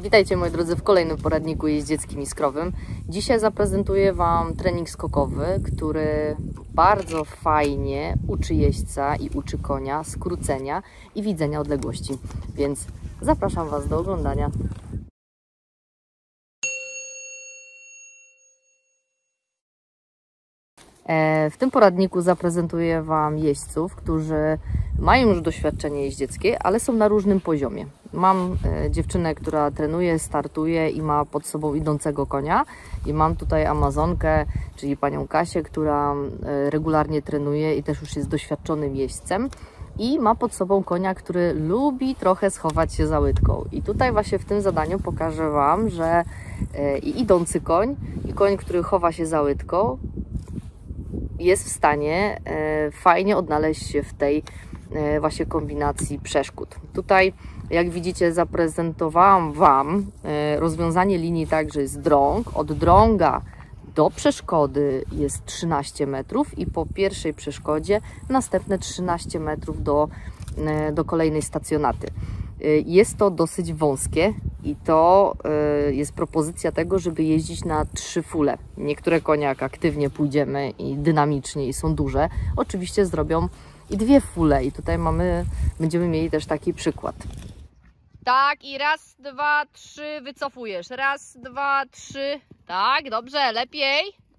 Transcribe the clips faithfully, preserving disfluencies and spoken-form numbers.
Witajcie moi drodzy w kolejnym poradniku jeździeckim i skrowym. Dzisiaj zaprezentuję Wam trening skokowy, który bardzo fajnie uczy jeźdźca i uczy konia skrócenia i widzenia odległości. Więc zapraszam Was do oglądania. W tym poradniku zaprezentuję Wam jeźdźców, którzy mają już doświadczenie jeździeckie, ale są na różnym poziomie. Mam dziewczynę, która trenuje, startuje i ma pod sobą idącego konia. I mam tutaj Amazonkę, czyli panią Kasię, która regularnie trenuje i też już jest doświadczonym jeźdźcem. I ma pod sobą konia, który lubi trochę schować się za łydką. I tutaj właśnie w tym zadaniu pokażę Wam, że i idący koń, i koń, który chowa się za łydką, jest w stanie fajnie odnaleźć się w tej właśnie kombinacji przeszkód. Tutaj, jak widzicie, zaprezentowałam Wam rozwiązanie linii tak, że jest drąg. Od drąga do przeszkody jest trzynaście metrów i po pierwszej przeszkodzie następne trzynaście metrów do, do kolejnej stacjonaty. Jest to dosyć wąskie i to jest propozycja tego, żeby jeździć na trzy fule. Niektóre konie, jak aktywnie pójdziemy i dynamicznie i są duże, oczywiście zrobią i dwie fule i tutaj mamy, będziemy mieli też taki przykład. Tak, i raz, dwa, trzy, wycofujesz. Raz, dwa, trzy. Tak, dobrze, lepiej.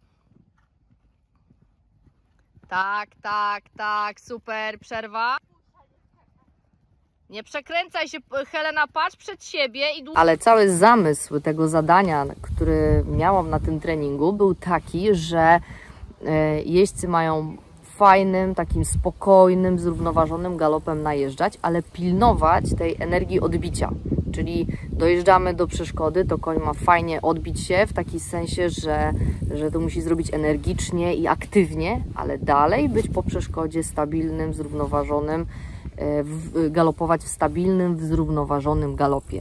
Tak, tak, tak, super, przerwa. Nie przekręcaj się, Helena, patrz przed siebie i... Ale cały zamysł tego zadania, który miałam na tym treningu, był taki, że jeźdźcy mają fajnym, takim spokojnym, zrównoważonym galopem najeżdżać, ale pilnować tej energii odbicia. Czyli dojeżdżamy do przeszkody, to koń ma fajnie odbić się w taki sensie, że, że to musi zrobić energicznie i aktywnie, ale dalej być po przeszkodzie stabilnym, zrównoważonym, galopować w stabilnym, w zrównoważonym galopie.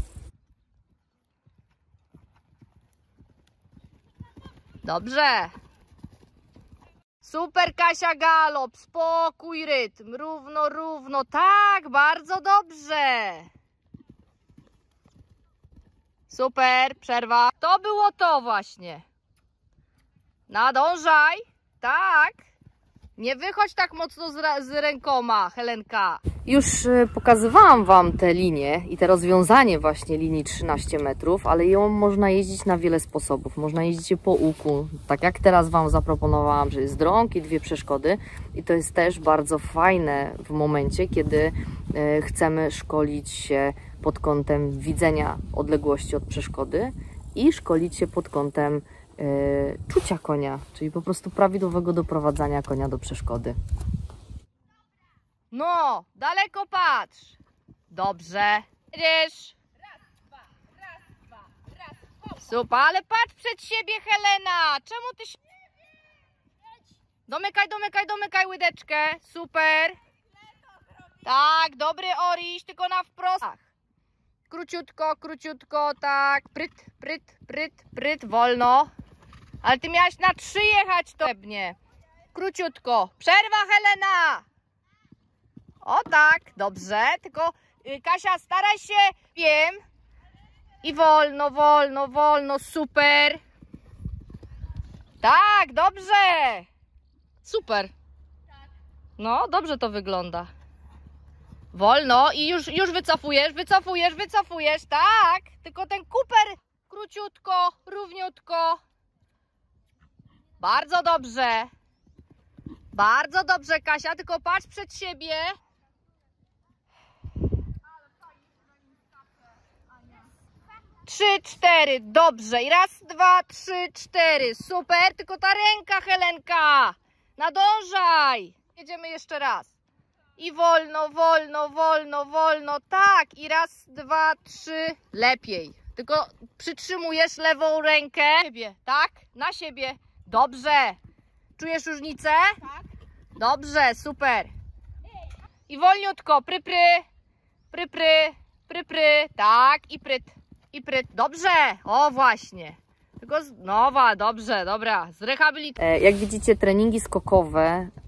Dobrze. Super, Kasia, galop, spokój, rytm, równo, równo, tak, bardzo dobrze. Super, przerwa. To było to właśnie. Nadążaj, tak. Nie wychodź tak mocno z, z rękoma, Helenka. Już pokazywałam Wam te linie i te rozwiązanie właśnie linii trzynaście metrów, ale ją można jeździć na wiele sposobów. Można jeździć po łuku, tak jak teraz Wam zaproponowałam, że jest drąg i dwie przeszkody. I to jest też bardzo fajne w momencie, kiedy chcemy szkolić się pod kątem widzenia odległości od przeszkody i szkolić się pod kątem Yy, czucia konia, czyli po prostu prawidłowego doprowadzania konia do przeszkody. No, daleko patrz. Dobrze. Jedziesz. Raz, dwa, raz, dwa, raz. Super, ale patrz przed siebie, Helena. Czemu ty się... Domykaj, domykaj, domykaj łydeczkę. Super. Tak, dobry Oriś, tylko na wprost. Króciutko, króciutko, tak. Pryt, pryt, pryt, pryt, wolno. Ale ty miałaś na trzy jechać to pewnie. Króciutko. Przerwa, Helena. O tak, dobrze. Tylko y, Kasia, staraj się. Wiem. I wolno, wolno, wolno. Super. Tak, dobrze. Super. No, dobrze to wygląda. Wolno i już, już wycofujesz, wycofujesz, wycofujesz. Tak. Tylko ten kuper króciutko, równiutko. Bardzo dobrze. Bardzo dobrze, Kasia, tylko patrz przed siebie. Trzy, cztery, dobrze. I raz, dwa, trzy, cztery. Super, tylko ta ręka, Helenka. Nadążaj. Jedziemy jeszcze raz. I wolno, wolno, wolno, wolno. Tak, i raz, dwa, trzy. Lepiej. Tylko przytrzymujesz lewą rękę. Na siebie, tak? Na siebie. Dobrze. Czujesz różnicę? Tak. Dobrze, super. I wolniutko, pry, pry, pry, pry, pry, pry. Tak, i pryt, i pryt. Dobrze. O, właśnie. Tylko nowa, dobrze, dobra. Zrehabilituj. Jak widzicie, treningi skokowe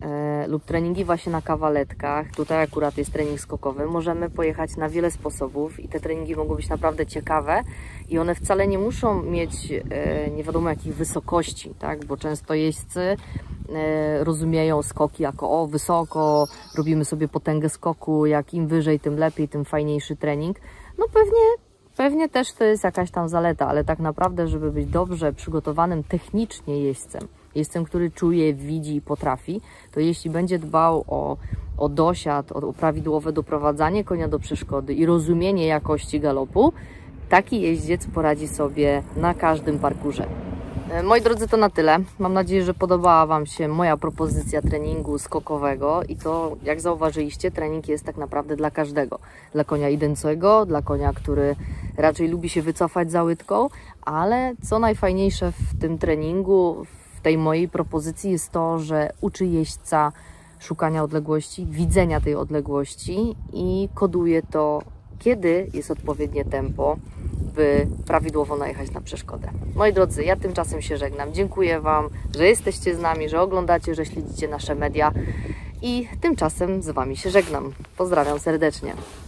lub treningi właśnie na kawaletkach, tutaj akurat jest trening skokowy, możemy pojechać na wiele sposobów i te treningi mogą być naprawdę ciekawe i one wcale nie muszą mieć e, nie wiadomo jakich wysokości, tak? Bo często jeźdźcy e, rozumieją skoki jako o wysoko, robimy sobie potęgę skoku, jak im wyżej, tym lepiej, tym fajniejszy trening. No pewnie Pewnie też to jest jakaś tam zaleta, ale tak naprawdę, żeby być dobrze przygotowanym technicznie jeźdźcem, jeźdźcem, który czuje, widzi i potrafi, to jeśli będzie dbał o, o dosiad, o, o prawidłowe doprowadzanie konia do przeszkody i rozumienie jakości galopu, taki jeździec poradzi sobie na każdym parkurze. Moi drodzy, to na tyle. Mam nadzieję, że podobała Wam się moja propozycja treningu skokowego i to, jak zauważyliście, trening jest tak naprawdę dla każdego. Dla konia idącego, dla konia, który raczej lubi się wycofać za łydką, ale co najfajniejsze w tym treningu, w tej mojej propozycji jest to, że uczy jeźdźca szukania odległości, widzenia tej odległości i koduje to, kiedy jest odpowiednie tempo, by prawidłowo najechać na przeszkodę. Moi drodzy, ja tymczasem się żegnam. Dziękuję Wam, że jesteście z nami, że oglądacie, że śledzicie nasze media i tymczasem z Wami się żegnam. Pozdrawiam serdecznie.